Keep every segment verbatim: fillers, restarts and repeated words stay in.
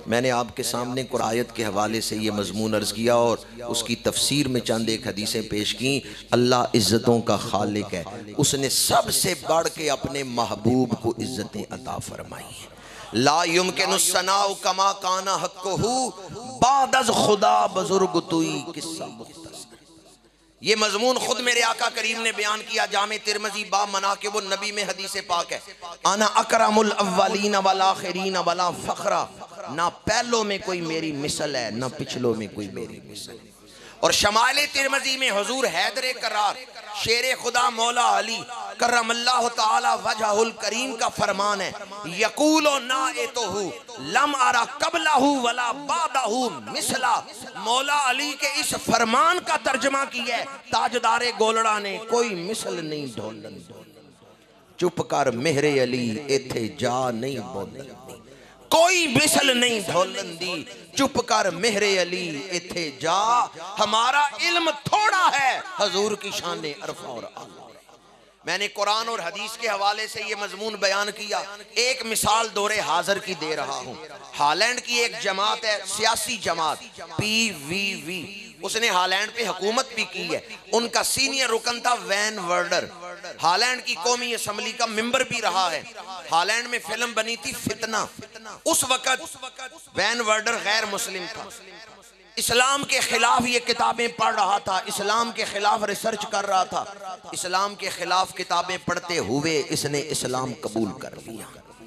میں نے آپ کے سامنے قرآیت کے حوالے سے یہ مضمون عرض کیا اور اس کی تفسیر میں چند ایک حدیثیں پیش کی۔ اللہ عزتوں کا خالق ہے، اس نے سب سے بڑھ کے اپنے محبوب کو عزتیں عطا فرمائی ہیں۔ لا یمکن الثناء کما کان حقہ بعد از خدا بزرگ توئی قصہ مختصر۔ یہ مضمون خود میرے آقا کریم نے بیان کیا، جامع ترمذی باب مناقب النبی میں حدیث پاک ہے، انا اکرم الاولین والآخرین ولا فخرا، نہ پہلوں میں کوئی میری مثل ہے نہ پچھلوں میں کوئی میری مثل ہے۔ اور شمائل ترمذی میں حضور حیدر کرار شیر خدا مولا علی کرم اللہ تعالی وجہ الکریم کا فرمان ہے، یقول نائتہ لم ارا قبلہ ولا بعدہ مثلا۔ مولا علی کے اس فرمان کا ترجمہ کیا ہے تاجدار گولڑا نے، کوئی مثل نہیں ڈھولن چپ کر مہر علی ایتھے جا نہیں بولن، کوئی مثل نہیں ڈھولن دی چپ کر مہر علی ایتھے جا۔ ہمارا علم تھوڑا ہے، حضور کی شان عرفہ اور اعلیٰ۔ میں نے قرآن اور حدیث کے حوالے سے یہ مضمون بیان کیا، ایک مثال دور حاضر کی دے رہا ہوں۔ ہالینڈ کی ایک جماعت ہے، سیاسی جماعت پی وی وی، اس نے ہالینڈ پہ حکومت بھی کی ہے، ان کا سینئر رکن تھا وین ورڈر، ہالینڈ کی قومی اسمبلی کا ممبر بھی رہا ہے۔ ہالینڈ میں فلم بنی تھی فتنہ، اس وقت وین ورڈر غیر مسلم تھا، اسلام کے خلاف یہ کتابیں پڑھ رہا تھا، اسلام کے خلاف ریسرچ کر رہا تھا، اسلام کے خلاف کتابیں پڑھتے ہوئے اس نے اسلام قبول کر لیا۔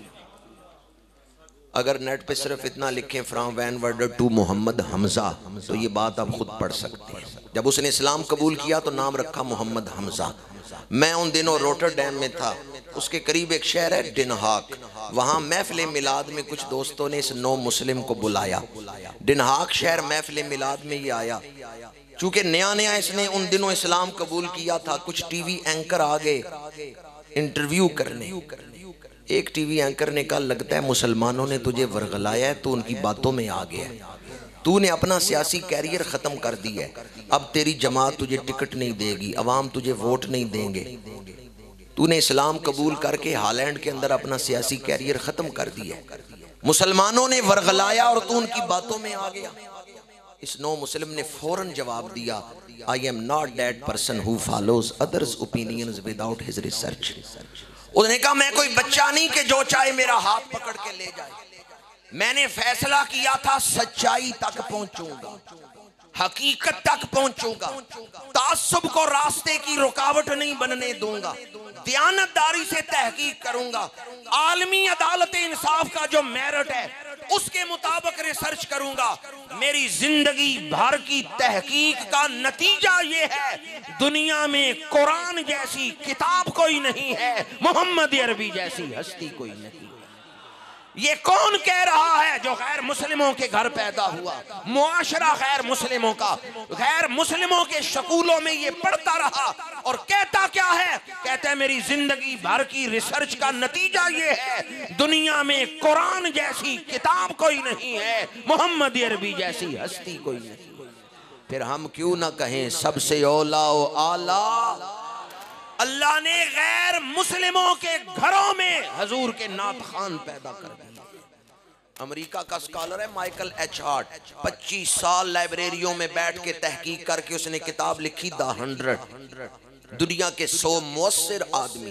اگر نیٹ پہ صرف اتنا لکھیں فرام وین ورڈر ٹو محمد حمزہ تو یہ بات آپ خود پڑھ سکتے ہیں۔ جب اس نے اسلام قبول کیا تو نام رکھا محمد حمزہ۔ میں ان دنوں روٹر ڈیم میں تھا، اس کے قریب ایک شہر ہے ڈن ہاک، وہاں محفل میلاد میں کچھ دوستوں نے اس نو مسلم کو بلایا۔ ڈن ہاک شہر محفل میلاد میں یہ آیا، چونکہ نیا نیا اس نے ان دنوں اسلام قبول کیا تھا، کچھ ٹی وی اینکر آگے انٹرویو کرنے۔ ایک ٹی وی اینکر نے کہا لگتا ہے مسلمانوں نے تجھے ورغلایا ہے، تو ان کی باتوں میں آ گیا ہے، تو نے اپنا سیاسی کیریئر ختم کر دی ہے، اب تیری جماعت تجھے ٹکٹ نہیں دے گی، عوام تجھے ووٹ نہیں دیں گے، تو نے اسلام قبول کر کے ہالینڈ کے اندر اپنا سیاسی کیریئر ختم کر دیا، مسلمانوں نے ورغلایا اور تو ان کی باتوں میں آ گیا۔ اس نو مسلم نے فوراً جواب دیا I am not that person who follows others' opinions without his research۔ اس نے کہا میں کوئی بچہ نہیں کہ جو چاہے میرا ہاتھ پکڑ کے لے جائے، میں نے فیصلہ کیا تھا سچائی تک پہنچوں گا، حقیقت تک پہنچوں گا، تعصب کو راستے کی رکاوٹ نہیں بننے دوں گا، دیانتداری سے تحقیق کروں گا، عالمی عدالت انصاف کا جو میرٹ ہے اس کے مطابق ریسرچ کروں گا۔ میری زندگی بھر کی تحقیق کا نتیجہ یہ ہے دنیا میں قرآن جیسی کتاب کوئی نہیں ہے، محمد عربی جیسی ہستی کوئی نہیں۔ یہ کون کہہ رہا ہے؟ جو غیر مسلموں کے گھر پیدا ہوا، معاشرہ غیر مسلموں کا، غیر مسلموں کے شکولوں میں یہ پڑھتا رہا اور کہتا کیا ہے؟ کہتا ہے میری زندگی بھر کی ریسرچ کا نتیجہ یہ ہے دنیا میں قرآن جیسی کتاب کوئی نہیں ہے، محمد عربی جیسی ہستی کوئی نہیں۔ پھر ہم کیوں نہ کہیں سب سے اولا و اعلیٰ؟ اللہ نے غیر مسلموں کے گھروں میں حضور کے نعت خوان پیدا کر دیا۔ امریکہ کا سکالر ہے مائیکل ایچ ہارٹ، پچیس سال لائبریریوں میں بیٹھ کے تحقیق کر کے اس نے کتاب لکھی دا ہنڈرڈ، دنیا کے سو مؤثر آدمی،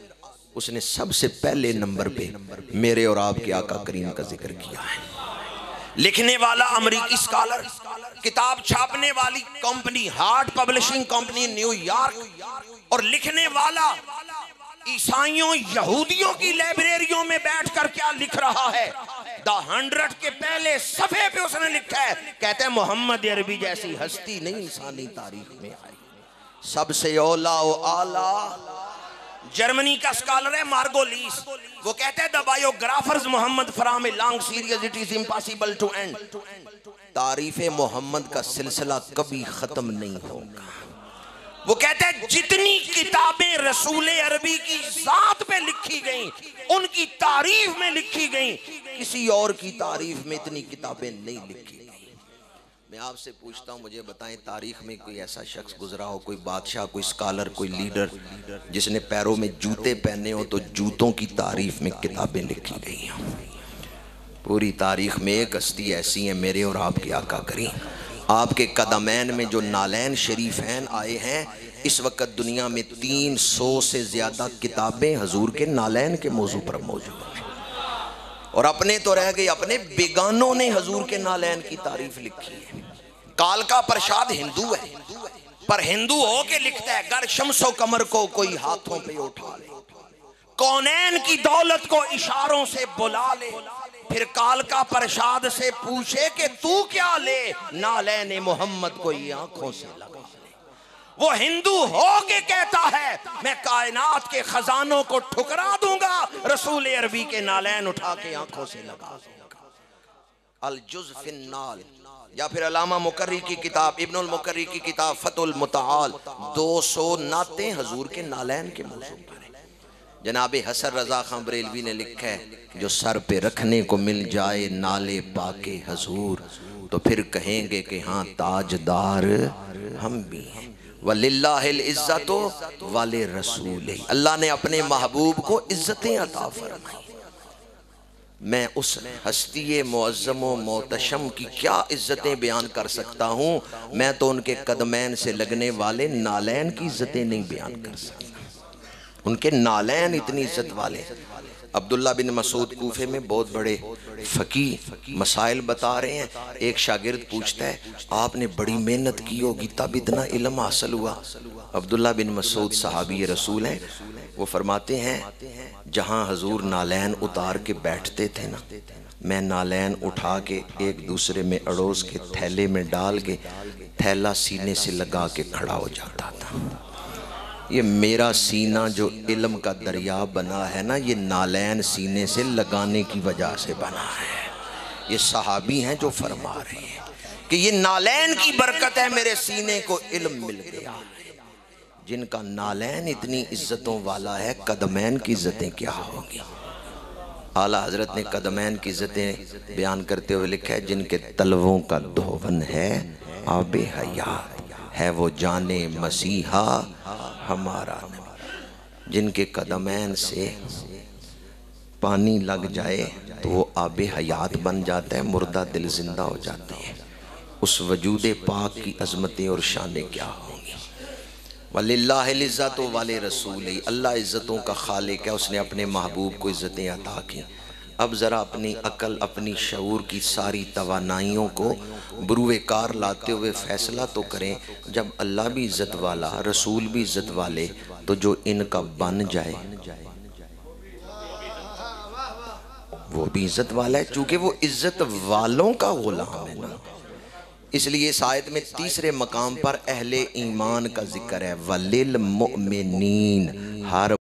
اس نے سب سے پہلے نمبر پہ میرے اور آپ کے آقا کریم کا ذکر کیا ہے۔ لکھنے والا امریکی سکالر، کتاب چھاپنے والی company Hart publishing company New York, اور لکھنے والا عیسائیوں یہودیوں کی لائبریریوں میں بیٹھ کر کیا لکھ رہا ہے؟ دا ہنڈرڈ کے پہلے صفحے پہ اس نے لکھا ہے، کہتے ہیں محمد عربی جیسی ہستی نہیں انسانی تاریخ میں آئی، سب سے اولا و اعلیٰ۔ جرمنی کا سکالر ہے مارگو لیس، وہ کہتے ہیں the biographers Muhammad from a long series it is impossible to end. تعریف محمد کا سلسلہ کبھی ختم نہیں ہوگا۔ وہ کہتے ہیں جتنی کتابیں رسول عربی کی ذات پہ لکھی گئیں، ان کی تعریف میں لکھی گئیں، کسی اور کی تعریف میں اتنی کتابیں نہیں لکھی گئیں۔ میں آپ سے پوچھتا ہوں مجھے بتائیں تاریخ میں کوئی ایسا شخص گزرا ہو، کوئی بادشاہ، کوئی سکالر، کوئی لیڈر جس نے پیروں میں جوتے پہنے ہو تو جوتوں کی تعریف میں کتابیں لکھی گئی ہیں؟ پوری تاریخ میں ایک ہستی ایسی ہیں میرے اور آپ کے آقا کریم، آپ کے قدمین میں جو نالین شریفین آئے ہیں، اس وقت دنیا میں تین سو سے زیادہ کتابیں حضور کے نالین کے موضوع پر موجود ہیں، اور اپنے تو رہ گئے، اپنے بیگانوں نے حضور کے نالین کی تعریف لکھی ہے۔ کالکا پرشاد ہندو ہے، پر ہندو ہو کے لکھتا ہے گر شمس و قمر کو کوئی ہاتھوں پہ اٹھا لے، کونین کی دولت کو اشاروں سے بلا لے، پھر کالکا پرشاد سے پوچھے کہ تو کیا لے، نالین محمد کو یہ آنکھوں سے لگا لے۔ وہ ہندو ہو کے کہتا ہے میں کائنات کے خزانوں کو ٹھکرا دوں گا، رسول عربی کے نالین اٹھا کے آنکھوں سے لگا دوں گا۔ الجز فی النال، یا پھر علامہ مقری کی کتاب، ابن المقری کی کتاب فتح المتعال، دو سو نعتیں حضور کے نالین کے موضوع پر ہیں۔ جناب حسن رضا خان بریلوی نے لکھا ہے جو سر پہ رکھنے کو مل جائے نالے پاک حضور، تو پھر کہیں گے کہ ہاں تاجدار ہم بھی ہیں۔ وَلِلَّهِ الْعِزَّةُ وَلِرَسُولِهِ، اللہ نے اپنے محبوب کو عزتیں عطا فرمائی۔ میں اس ہستی معظم و محتشم کی کیا عزتیں بیان کر سکتا ہوں، میں تو ان کے قدمین سے لگنے والے نالین کی عزتیں نہیں بیان کر سکتا، ان کے نالین اتنی عزت والے۔ عبداللہ بن مسعود کوفے میں بہت بڑے فقیہ مسائل بتا رہے ہیں، ایک شاگرد پوچھتا ہے آپ نے بڑی محنت کی ہوگی تب اتنا علم حاصل ہوا؟ عبداللہ بن مسعود صحابی رسول ہیں، وہ فرماتے ہیں جہاں حضور نالین اتار کے بیٹھتے تھے نا، میں نالین اٹھا کے ایک دوسرے میں اڑوس کے تھیلے میں ڈال کے تھیلا سینے سے لگا کے کھڑا ہو جاتا تھا۔ یہ میرا سینہ جو علم کا دریا بنا ہے نا، یہ نالین سینے سے لگانے کی وجہ سے بنا ہے۔ یہ صحابی ہیں جو فرما رہے ہیں کہ یہ نالین کی برکت ہے میرے سینے کو علم مل گیا۔ جن کا نالین اتنی عزتوں والا ہے، قدمین کی عزتیں کیا ہوگی؟ اعلیٰ حضرت نے قدمین کی عزتیں بیان کرتے ہوئے لکھا ہے جن کے تلووں کا دھون ہے آب حیات، ہے وہ جان مسیحا ہمارا نبی۔ جن کے قدمین سے پانی لگ جائے تو وہ آب حیات بن جاتا ہے، مردہ دل زندہ ہو جاتے ہیں۔ اس وجود پاک کی عظمتیں اور شانیں کیا ہوں گی؟ وَلِلَّهِ الْعِزَّةُ وَلِرَسُولِهِ، اللہ عزتوں کا خالق ہے، اس نے اپنے محبوب کو عزتیں عطا کی۔ اب ذرا اپنی عقل، اپنی شعور کی ساری توانائیوں کو بروئے کار لاتے ہوئے فیصلہ تو کریں، جب اللہ بھی عزت والا، رسول بھی عزت والے، تو جو ان کا بن جائے وہ بھی عزت والا ہے، چونکہ وہ عزت والوں کا غلام ہے نا۔ اس لیے اس آیت میں تیسرے مقام پر اہل ایمان کا ذکر ہے، وَلِلْمُؤْمِنِينَ، ہر